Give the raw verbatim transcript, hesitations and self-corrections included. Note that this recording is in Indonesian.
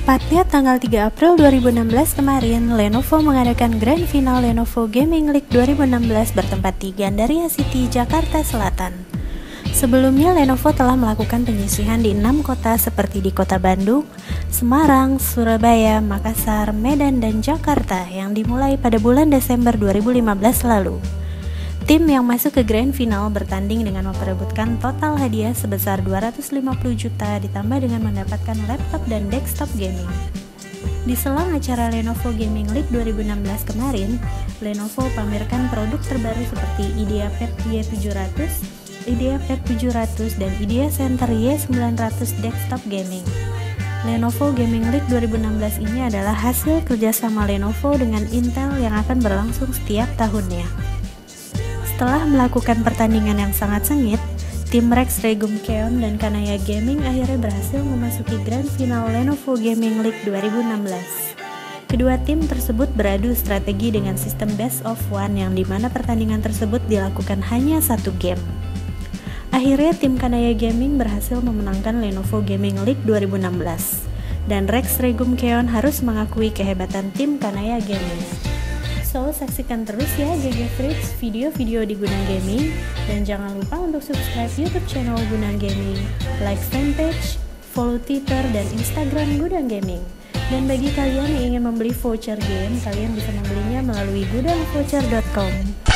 Tepatnya tanggal tiga April dua ribu enam belas kemarin, Lenovo mengadakan Grand Final Lenovo Gaming League dua ribu enam belas bertempat di Gandaria City, Jakarta Selatan. Sebelumnya, Lenovo telah melakukan penyisihan di enam kota seperti di Kota Bandung, Semarang, Surabaya, Makassar, Medan, dan Jakarta yang dimulai pada bulan Desember dua ribu lima belas lalu. Tim yang masuk ke Grand Final bertanding dengan memperebutkan total hadiah sebesar dua ratus lima puluh juta ditambah dengan mendapatkan laptop dan desktop gaming. Di selang acara Lenovo Gaming League dua ribu enam belas kemarin, Lenovo pamerkan produk terbaru seperti IdeaPad Y tujuh ratus, IdeaPad tujuh ratus, dan Idea Center Y sembilan ratus desktop gaming. Lenovo Gaming League dua ribu enam belas ini adalah hasil kerjasama Lenovo dengan Intel yang akan berlangsung setiap tahunnya. Setelah melakukan pertandingan yang sangat sengit, tim Rex Regum Keon dan Kanaya Gaming akhirnya berhasil memasuki Grand Final Lenovo Gaming League dua ribu enam belas. Kedua tim tersebut beradu strategi dengan sistem best of one yang dimana pertandingan tersebut dilakukan hanya satu game. Akhirnya tim Kanaya Gaming berhasil memenangkan Lenovo Gaming League dua ribu enam belas, dan Rex Regum Keon harus mengakui kehebatan tim Kanaya Gaming. So, saksikan terus ya G G Fritz video-video di Gunang Gaming, dan jangan lupa untuk subscribe YouTube channel Gunang Gaming, like fanpage, follow Twitter dan Instagram Gunang Gaming. Dan bagi kalian yang ingin membeli voucher game, kalian bisa membelinya melalui gudang voucher dot com.